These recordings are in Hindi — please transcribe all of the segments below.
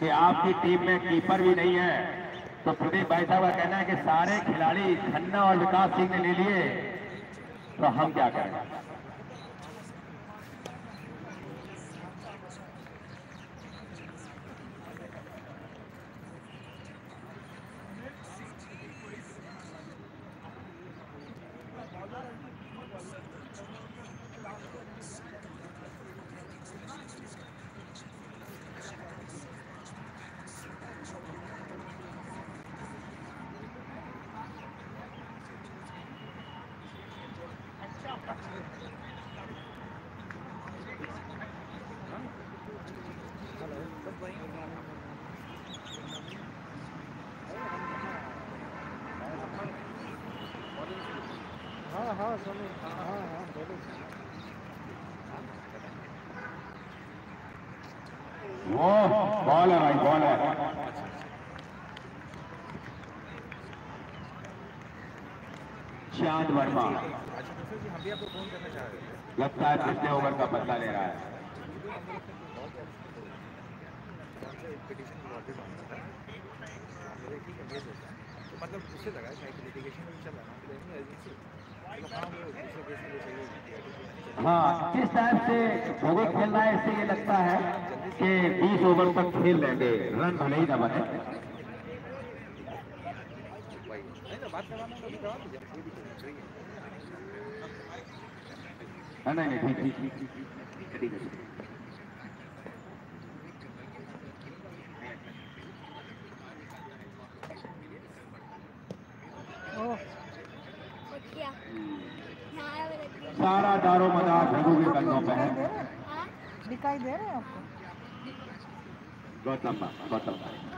कि आपकी टीम में कीपर भी नहीं है, तो प्रदीप भाई साहब का कहना है कि सारे खिलाड़ी खन्ना और विकास सिंह ने ले लिए, तो हम क्या करें। वो बॉल है भाई, बॉल है। चांद वर्मा लगता है पिछले ओवर का बदला ले रहा है। मतलब उससे लगा शायद लिटिगेशन में चल रहा हाँ, जिस टाइप से भगत खेल रहा है, इससे ये लगता है कि 20 ओवर तक खेल लेंगे, रन भले ही न बने। नहीं नहीं ठीक ठीक है। सारा दारो मदार रघु के कंधों पे है। दिखाई दे रहे हैं आपको? गौतम गौतम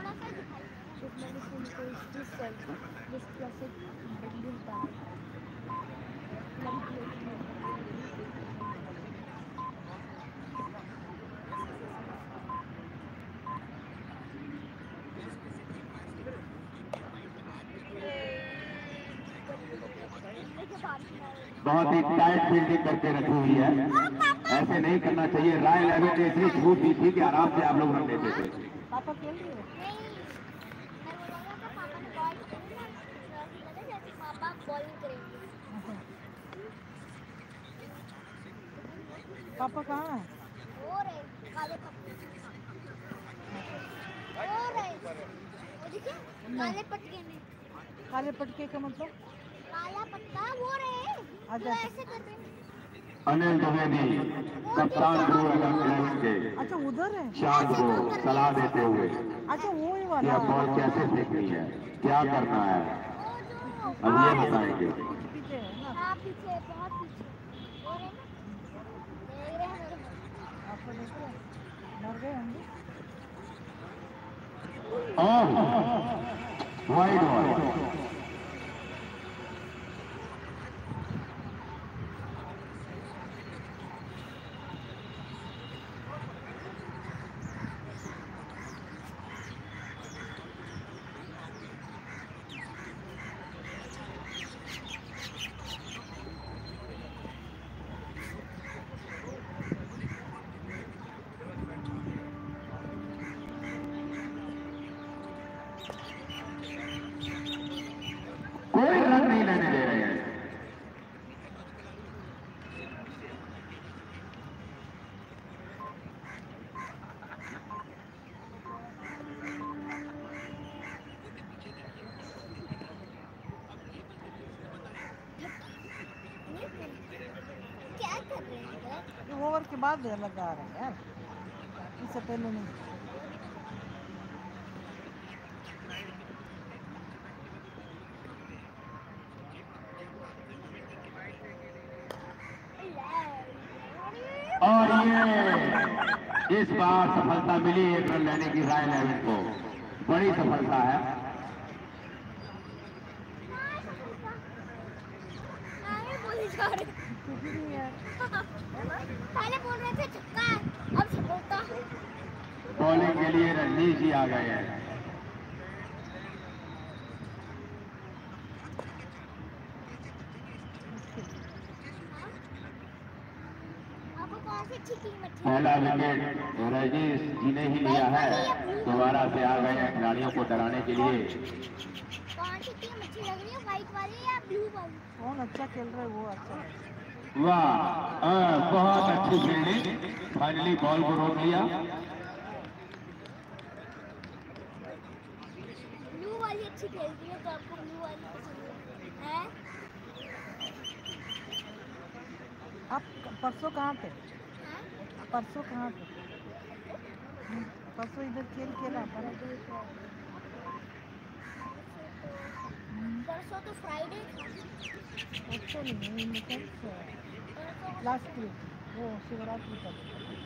बहुत ही टाइट फील्डिंग करके रखी हुई है, ऐसे नहीं करना चाहिए। राय लेविन ने इतनी छूट दी थी कि आराम से आप लोग रन लेते थे। पापा खेल रहे हैं? पापा कहाँ है? काले पटके में। काले पटके का मतलब? काला पत्ता वो रहे जो ऐसे करते हैं। अनिल द्विवेदी कप्तान ब्लू इलेवन के अच्छा उधर है। चांद को सलाह देते हुए अच्छा वो ही कि वाला अब बॉल कैसे फेंकनी है, क्या करना है, अब ये बताएंगे। पीछे है ना? हाँ पीछे, बहुत पीछे वो रहे ना, देख रहे हैं मेरे को। आपको देख रहे हैं? डर गए होंगे। Wide ball. कोई रन नहीं लेने दे रहे हैं। क्या कर रहे हैं? ओवर के बाद लगा रहे हैं यार, इससे पहले नहीं। और ये इस बार सफलता मिली एक रन लेने की राय लेविन को, बड़ी सफलता है। पहले बोल रहे थे छक्का, अब सफलता। बॉलिंग के लिए रणजीत जी आ गए हैं। आपको कौन सी ठीक टीम अच्छी पहला विकेट रजनीश जी ने ही लिया है। दोबारा से आ गए हैं खिलाड़ियों को डराने के लिए। कौन सी टीम अच्छी लग रही है, व्हाइट वाली या ब्लू वाली? कौन अच्छा खेल रहा है वो अच्छा है। वाह, बहुत अच्छी फील्डिंग, फाइनली बॉल को रोक लिया। ब्लू वाली अच्छी खेलती है, तो आपको ब्लू वाली पसंद है? आप परसों कहाँ थे? हाँ? परसों कहाँ थे? परसों इधर खेल खेला पर परसों तो फ्राइडे था। परसों नहीं, लेकिन लास्ट वीक वो शिवरात्रि तक।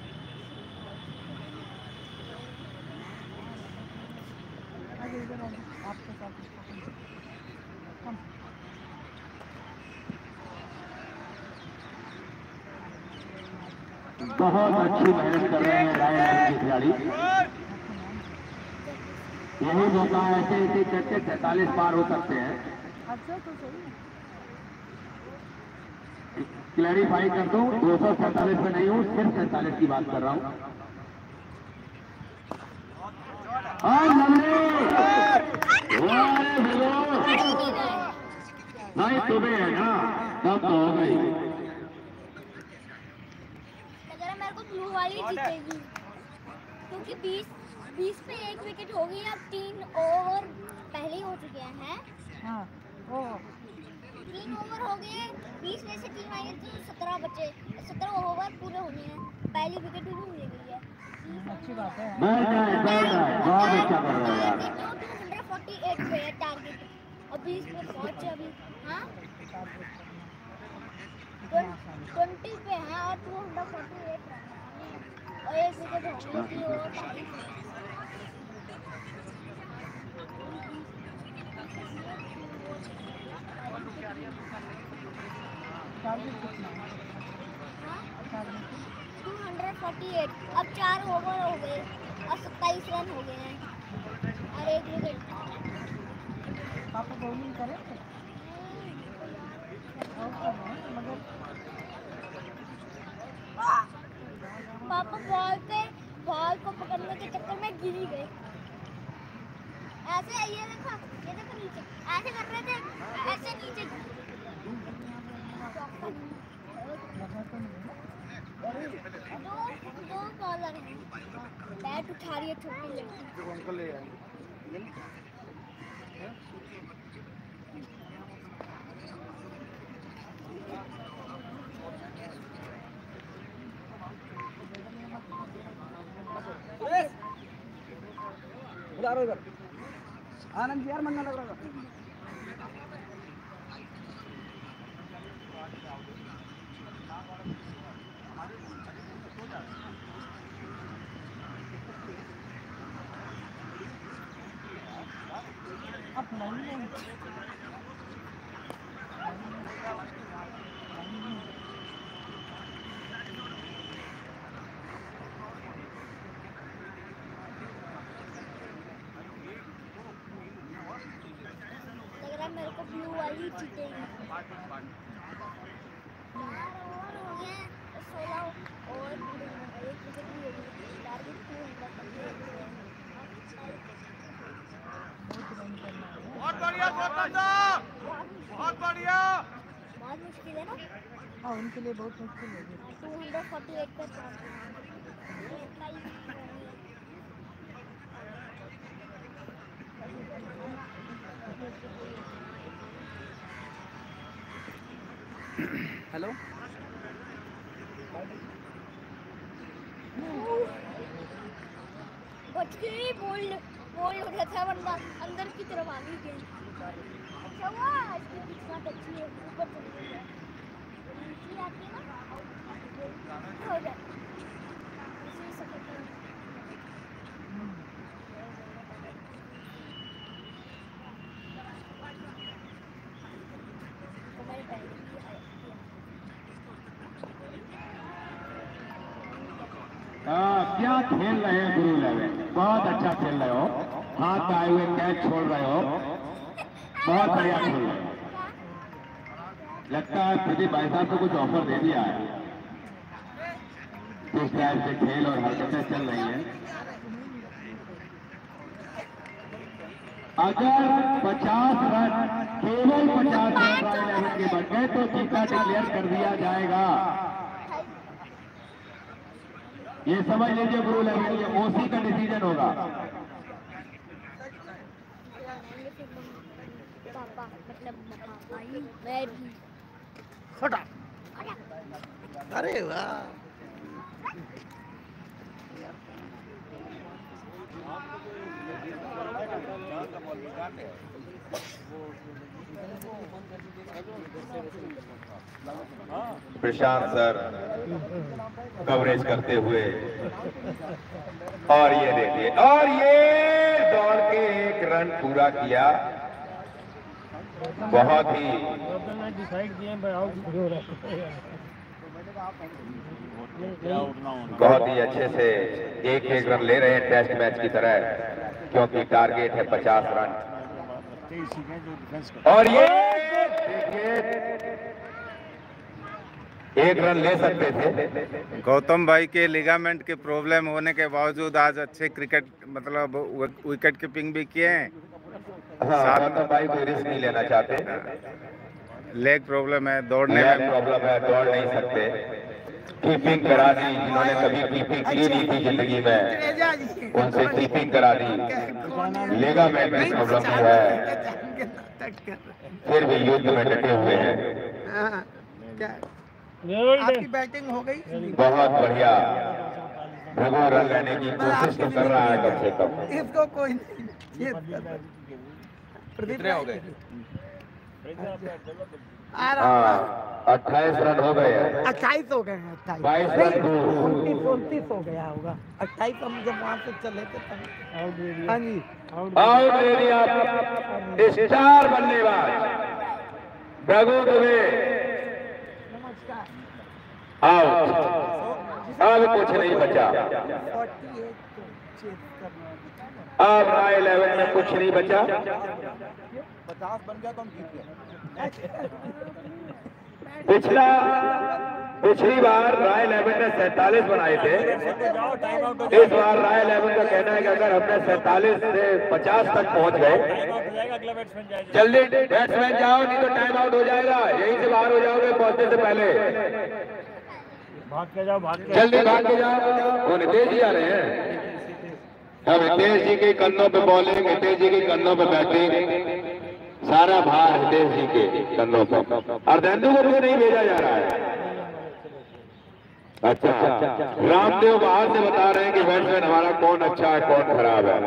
आगे इधर आपके साथ हम बहुत अच्छी मेहनत कर रहे हैं रायगढ़ के खिलाड़ी। यही मौका ऐसे ऐसे करके 43 पार हो सकते हैं। अच्छा तो सही है। क्लैरिफाई कर दूं, 247 पे नहीं हूँ, सिर्फ 47 की बात कर रहा हूँ। नहीं तुम्हें है ना, तब तो हो गई। मेरे को ब्लू वाली जीतेगी, क्योंकि 20 पे 1 विकेट हो गई। अब 3 ओवर पहले ही हो चुके हैं। हाँ वो 3 ओवर हो गए, 20 में से 3 आएंगे तो 17 बचे। 17 ओवर पूरे होने हैं, पहली विकेट भी मिल गई है। अच्छी बात है। बहुत अच्छा कर रहे हो यार। 248 पे है टारगेट, और 20 पे पहुंचे अभी। हाँ 20 पे है और 248 और 1 विकेट होने की और टारगेट कितना है? 248। अब 4 ओवर हो गए और 27 रन हो गए हैं और 1 विकेट। पापा बॉलिंग करे मगर पापा बॉल को पकड़ने के चक्कर में गिर ही गए। ऐसे ये देखो नीचे ऐसे कर रहे थे, ऐसे नीचे दो बॉलर हैं। बैट उठा रही है छोटी लड़की। अंकल ले आएंगे। आनंद यार मन लग रहा है। अब नहीं लग रहा है मेरे को ब्लू वाली जीतेगी। 4 ओवर हो गए, 16 ओवर पूरे हो गए, 1 विकेट भी हो गई। टारगेट 248 बहुत बढ़िया, बहुत बढ़िया। बहुत मुश्किल है ना। हाँ उनके लिए बहुत मुश्किल है। 248 पे हेलो बच गई। बोल्ड हो रहा था वरना अंदर की तरफ आ गई गेंद। अच्छा हुआ इसकी किस्मत अच्छी है, ऊपर चली गई है। नीचे आती है ना हो जाए इसी सफर हमारे पहले भी है। क्या खेल रहे हैं गुरु लेवल, बहुत अच्छा खेल रहे हो। हाथ आए हुए कैच छोड़ रहे हो, बहुत बढ़िया खेल रहे हो। लगता है प्रदीप भाई साहब को कुछ ऑफर दे दिया है। किस टाइप से खेल और हरकतें चल रही हैं। अगर 50 रन, केवल 50 रन रॉयल इलेवन के बन गए तो जीता डिक्लेयर कर दिया जाएगा। ये समझ लीजिए गुरु लेवल, ये ओसी का डिसीजन होगा। पापा मतलब पापा ही मैं भी छोटा। अरे वाह, प्रशांत सर कवरेज करते हुए, और ये देखिए, और ये दौड़ के एक रन पूरा किया। बहुत ही अच्छे से एक रन ले रहे हैं टेस्ट मैच की तरह, क्योंकि टारगेट है 50 रन। और ये देखिए, एक रन ले सकते थे। गौतम भाई के लिगामेंट के प्रॉब्लम होने के बावजूद आज अच्छे क्रिकेट मतलब विकेट कीपिंग भी किए हैं। हाँ, गौतम भाई कोई रिस्क नहीं लेना चाहते। लेग प्रॉब्लम है, दौड़ने में प्रॉब्लम है, दौड़ नहीं सकते। कीपिंग करा दी, जिन्होंने कभी कीपिंग की नहीं थी जिंदगी में, उनसे कीपिंग करा दी। लिगामेंट की प्रॉब्लम है, फिर भी युद्ध में डटे हुए हैं। आपकी बैटिंग हो गई, बहुत बढ़िया। रघु रन लेने की कोशिश तो कर रहा है कम से कम। इसको कोई नहीं। कितने हो गए? हाँ, 28 रन हो गए हैं। 28 हो गए हैं, 22 रन को 29 हो गया होगा। 28 हम जब वहाँ से चले थे तब। हाँ जी, आउट ले दिया स्टार बल्लेबाज रघु दुबे, आउट। अब कुछ नहीं बचा, 48 अब रॉयल इलेवन में कुछ नहीं बचा। 50 बन गया तो हम जीत गए। पिछली बार रॉयल इलेवन ने 47 बनाए थे। इस बार रॉयल इलेवन का कहना है कि अगर हमने 47 से 50 तक पहुंच गए, जल्दी बैट्समैन जाओ, नहीं तो टाइम आउट हो जाएगा। यहीं से बाहर हो जाओगे पहुंचने से पहले। जल्दी भाग के जाओ। वो नितेश जी आ रहे हैं। अब हितेश जी के कंधों पे बॉलिंग, हितेश जी के कंधों पे बैटिंग, सारा भार हितेश जी के कंधों पर। अर्धेंदु को क्यों नहीं भेजा जा रहा है? अच्छा, रामदेव बाहर से बता रहे हैं कि बैट्समैन हमारा कौन अच्छा है कौन खराब है।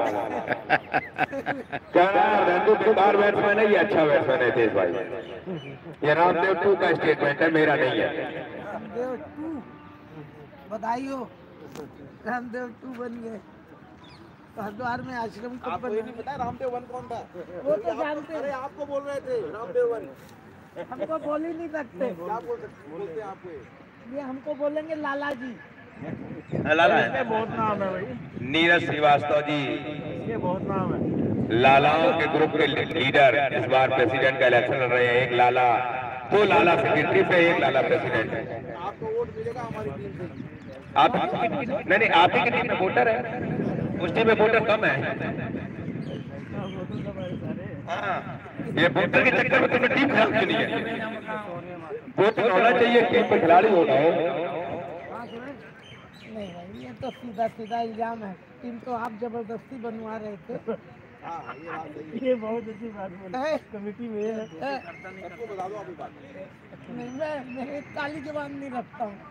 कह रहा है अर्धेंदु बेकार बैट्समैन है, ये अच्छा बैट्समैन है हितेश भाई। ये रामदेव 2 का स्टेटमेंट है, मेरा नहीं है। रामदेव 2 बधाई हो, रामदेव 2 बन गए। हरिद्वार में आश्रम कब आपको ये नहीं पता रामदेव 1 कौन था? वो तो जानते अरे हैं, आपको बोल रहे थे रामदेव 1। हमको बोल ही नहीं सकते। क्या बोलते हैं आपको? ये हमको बोलेंगे लाला जी। लाला है, बहुत नाम है भाई, नीरज श्रीवास्तव जी ये बहुत नाम है। लालाओं के ग्रुप के लीडर इस बार प्रेसिडेंट का इलेक्शन लड़ रहे हैं। एक लाला, 2 लाला सेक्रेटरी पे, एक लाला प्रेसिडेंट है। आपको वोट मिलेगा हमारी टीम से। आप नहीं, आप ही की टीम में वोटर है, उस टीम में वोटर कम है। हाँ, ये वोटर के चक्कर में तुमने टीम खराब चुनी है। वोटर होना चाहिए, टीम पर खिलाड़ी होना है। नहीं भाई, ये तो सीधा सीधा इल्जाम है। टीम तो आप जबरदस्ती बनवा रहे थे। हाँ, ये बात सही है। ये बहुत अच्छी बात बोली, कमेटी में है। सबको बता दो अभी बात। नहीं, मैं काली जबान नहीं रखता हूँ।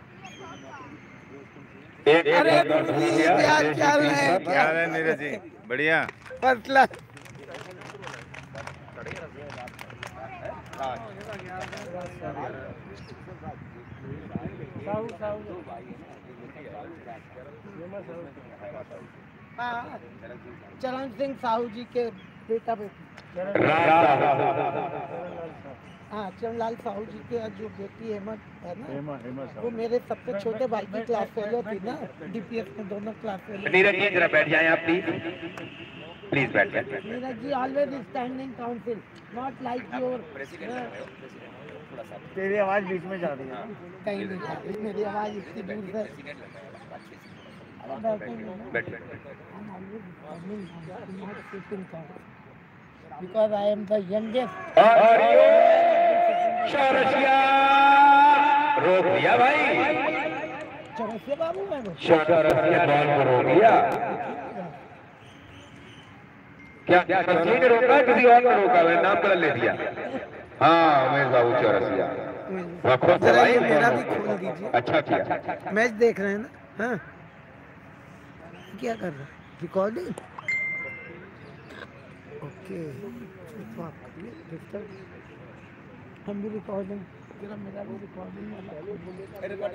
अरे क्या क्या है नीरज जी? बढ़िया। पतला चरण सिंह साहू जी के बेटा बेटी। हाँ, चरणलाल साहू जी के जो बेटी हेमंत है ना, वो मेरे सबसे छोटे भाई की क्लास फेलो थी ना, डीपीएस में दोनों क्लास फेलो। नीरज जी जरा बैठ जाएं आप प्लीज बैठ जाएं। Neeraj ji always standing council, not like your. तेरी आवाज बीच में जा रही है। कहीं नहीं जा रही मेरी आवाज इतनी दूर से। अरे बैठेंगे ना। बैठिए। I'm always coming to not sitting down because I am the youngest. और ये चौरसिया रोक दिया भाई, चौरसिया बाबू मैं वो। चौरसिया बॉल को रोक दिया। क्या किसी ने रोका, किसी और ने रोका, मैंने नाम बदल ले दिया। हाँ उमेश बाबू चौरसिया, जरा ये मेरा भी खोल दीजिए। अच्छा किया। मैच देख रहे हैं ना? हाँ क्या कर रहे हैं? रिकॉर्डिंग? ओके तो आप करिए डिस्टर्ब, हम भी रिकॉर्डिंग, जरा मेरा भी रिकॉर्डिंग वाला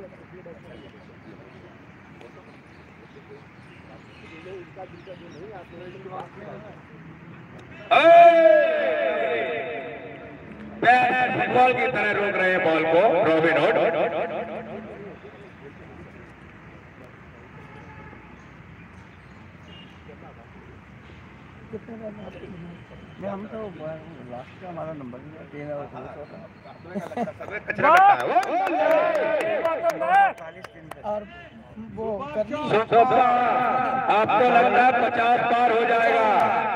फुटबॉल की तरह रोक रहे हैं बॉल को रॉबिन हुड। कितने रन आपके बनाए? नहीं हम तो लास्ट का हमारा नंबर ही 3 और 2 और वो करनी आपको लगता है 50 पार हो जाएगा?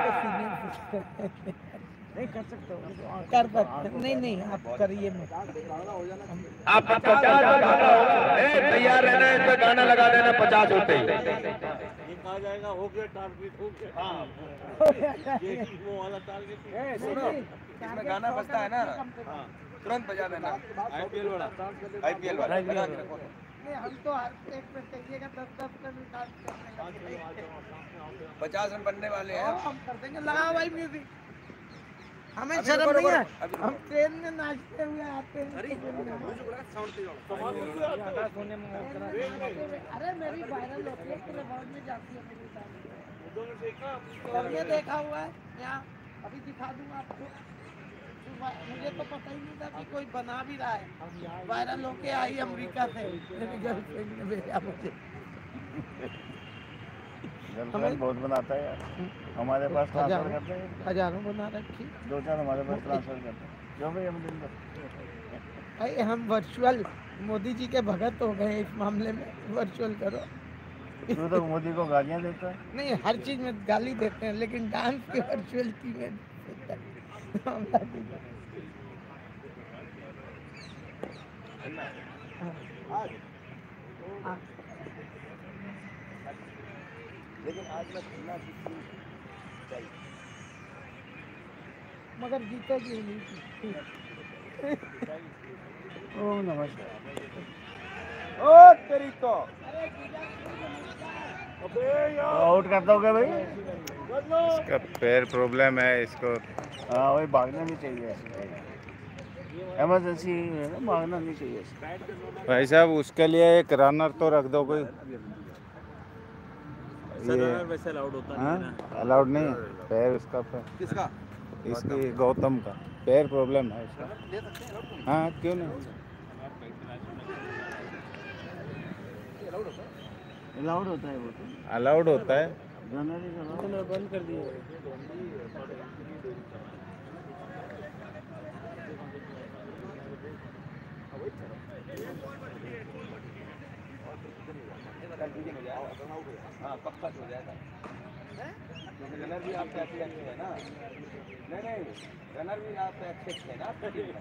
नहीं कर सकते हो कर सकते, नहीं नहीं आप करिए मत। आप 50 तैयार रहना है, इसमें गाना लगा देना 50 होते ही। आ जाएगा, हो गया टारगेट, हो गया। ये वो वाला टारगेट सुनो, इसमें गाना बजता है ना, तुरंत बजा देना। आईपीएल वाला बजा के रखो। नहीं हम तो हर एक में कहिएगा 10-10 रन निकाल करने का। 50 रन बनने वाले हैं। हम कर देंगे, लगा भाई म्यूजिक। हमें शर्म नहीं है, हम ट्रेन में नाचते हुए आते हैं। अरे मेरी वायरल होती है, पूरे वर्ल्ड में जाती है मेरी गाना। सबने देखा हुआ है यहाँ, अभी दिखा दूंगा आपको। मुझे तो पता ही नहीं था कि कोई बना भी रहा है। वायरल होके आई अमेरिका से, मेरी गर्लफ्रेंड ने भेजा मुझे। गर्लफ्रेंड बहुत बनाता है यार, हमारे पास ट्रांसफर करते हैं, हजारों बना रखी। 2-4 हमारे पास ट्रांसफर करते हैं। जो भाई हम दिन भर भाई हम वर्चुअल मोदी जी के भगत हो गए इस मामले में। वर्चुअल करो। तू तो मोदी को गालियाँ देता है। नहीं हर चीज में गाली देते हैं, लेकिन डांस की वर्चुअलिटी में लेकिन आज मैं खेलना चाहिए। मगर जीतेगी नहीं। ओह नमस्कार। ओ तेरी तो आउट करता होगा भाई। इसका पैर प्रॉब्लम है इसको। हाँ वही भागना नहीं चाहिए, इमरजेंसी है ना, भागना नहीं चाहिए। भाई साहब उसके लिए एक रनर तो रख दो कोई। वैसे अलाउड होता हाँ अलाउड नहीं है, पैर उसका पैर, किसका? इसकी गौतम का पैर प्रॉब्लम है इसका। हाँ क्यों नहीं, अलाउड होता है वो तो। अलाउड होता है। जनरली बंद कर दिया। हाँ पक्का हो जाएगा, क्योंकि रनर भी आपके अच्छे है ना। नहीं रनर भी आपके अच्छे है ना।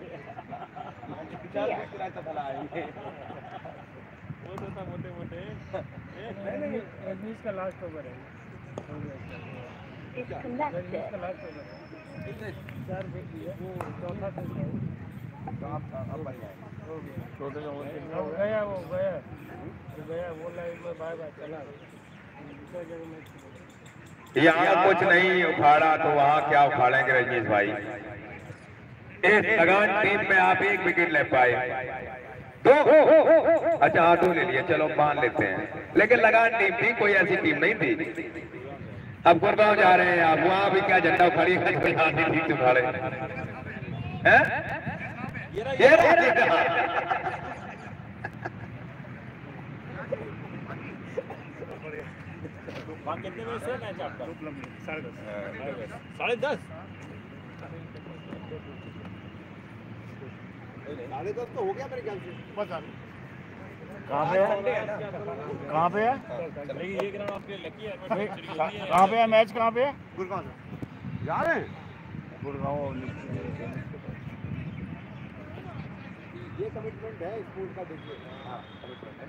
वो तो था मोटे मोटे। नहीं रजनीश का लास्ट ओवर है। रजनीश का लास्ट ओवर है। 4 फेंक दिया, वो चौथा फेंक है। तो आप बन जाएंगे। हो गया छोटे का वो गया, वो गया जो गया वो लाइन में बाय बाय चला। दूसरा जगह में यहाँ कुछ नहीं उखाड़ा तो वहाँ क्या उखाड़ेंगे रजनीश भाई। इस लगान टीम में आप 1 विकेट ले पाए, 2 अच्छा 2 ले लिए, चलो मान लेते हैं, लेकिन लगान टीम थी, कोई ऐसी टीम नहीं थी। अब गुड़गांव जा रहे हैं आप, वहाँ भी क्या झंडा उखाड़ी उखाड़े हैं? ये कितने बजे से मैच आपका? 10:30। 10:30 10:30 तो हो गया मेरे ख्याल से। पता नहीं। कहाँ पे है? कहाँ पे है? कहाँ पे है मैच? कहाँ पे है? गुड़गांव से जा रहे हैं। गुड़गांव। ये कमिटमेंट है स्कूल का, देखिए। हाँ, कमिटमेंट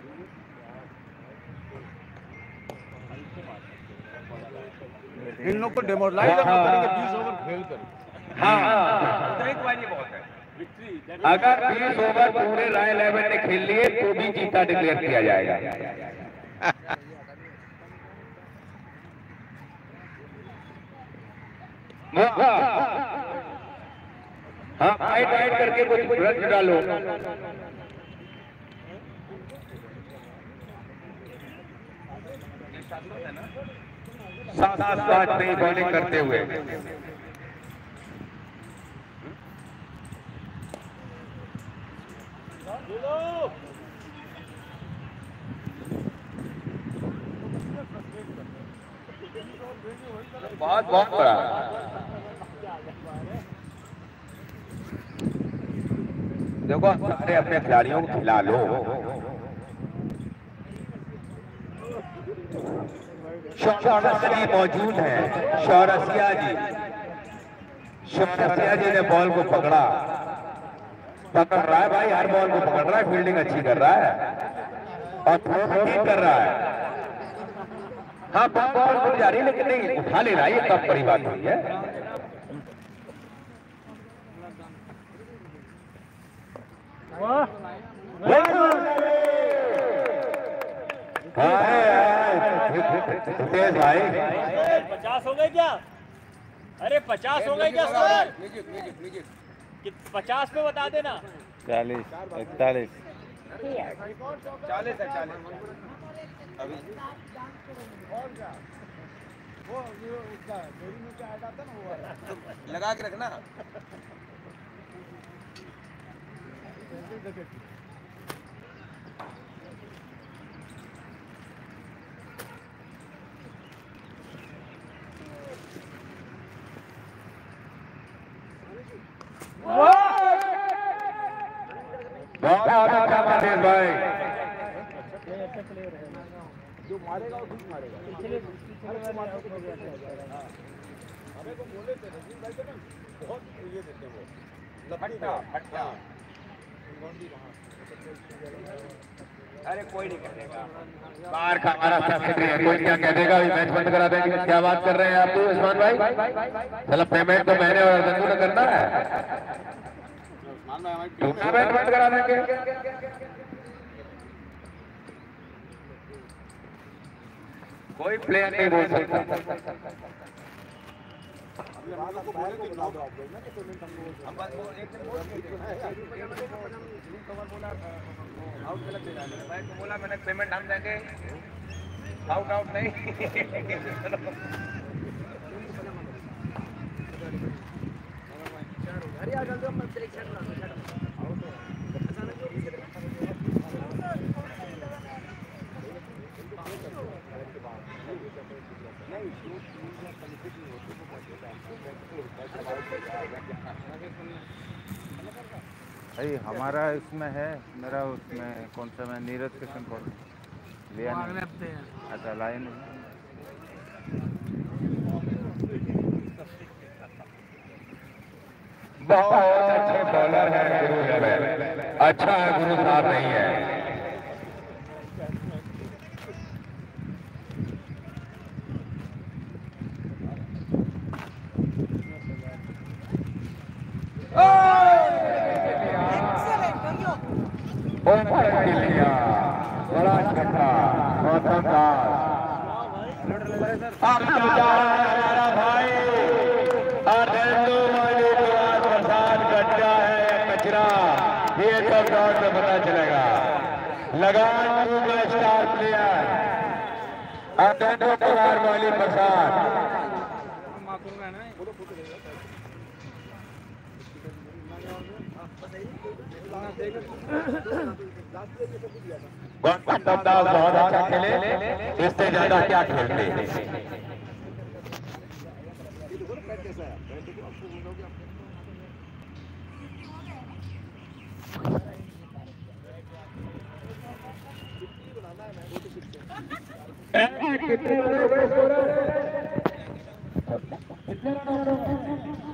है। इन लोग को डेमोरलाइज करेंगे 20 ओवर खेल कर। हाँ, उतना ही तुम्हारी बहुत है। अगर 20 ओवर पूरे रॉयल 11 ने खेल लिए तो भी जीता डिक्लेयर किया जाएगा। हाँ, फाइट करके कुछ रन डालो। साथ नहीं बॉलिंग करते हुए। बहुत बड़ा। देखो सारे अपने खिलाड़ियों को खिला लो। शौरसिया मौजूद है। शौरसिया जी ने बॉल को पकड़ रहा है भाई, हर बॉल को पकड़ रहा है, फील्डिंग अच्छी कर रहा है और थ्रो ठीक कर रहा है। हाँ, बॉल उड़ जा रही है लेकिन नहीं उठा ले रहा है, ये कब बड़ी बात हुई है। तेज भाई 50 हो गए क्या? अरे 50 हो गए क्या सर? 50 पे बता देना। 40, 41। 40 है 40 अभी। वो उसका मेरी में क्या आता था ना, वो लगा के रखना। बहुत अच्छा मनीष भाई। जो मारेगा वो ठीक मारेगा। हमें को बोले थे रजीव भाई को ना, बहुत ये देते वो फट्टा। अरे कोई नहीं करेगा, बाहर का हमारा सेक्रेटरी है, कोई क्या कह देगा, अभी मैच बंद करा देंगे। क्या बात कर रहे हैं आप उस्मान भाई? चलो पेमेंट तो मैंने और रंजू ने करना है, टूर्नामेंट बंद करा देंगे। कोई प्लेयर नहीं बोल सकता। बोला मैंने पेमेंट हम देंगे, आउट नहीं। भाई हमारा इसमें है, मेरा उसमें कौन सा, मैं नीरज किशन को लिया नहीं। अच्छा लाइन बहुत अच्छे बॉलर है गुरु है, अच्छा है गुरु साहब नहीं है। ओवर लिया बड़ा छक्का गौतम दास। अब तो जा हमारा भाई आनंदो वाले प्रसाद गड्ढा है या कचरा, ये सब दौर में पता चलेगा। लगान का स्टार प्लेयर आनंदो कुमार वाली प्रसाद। गौतम दास बहुत अच्छा खेले, इससे ज्यादा क्या खेलते। कितने रन हो गए स्कोरर? कितने रन हो गए?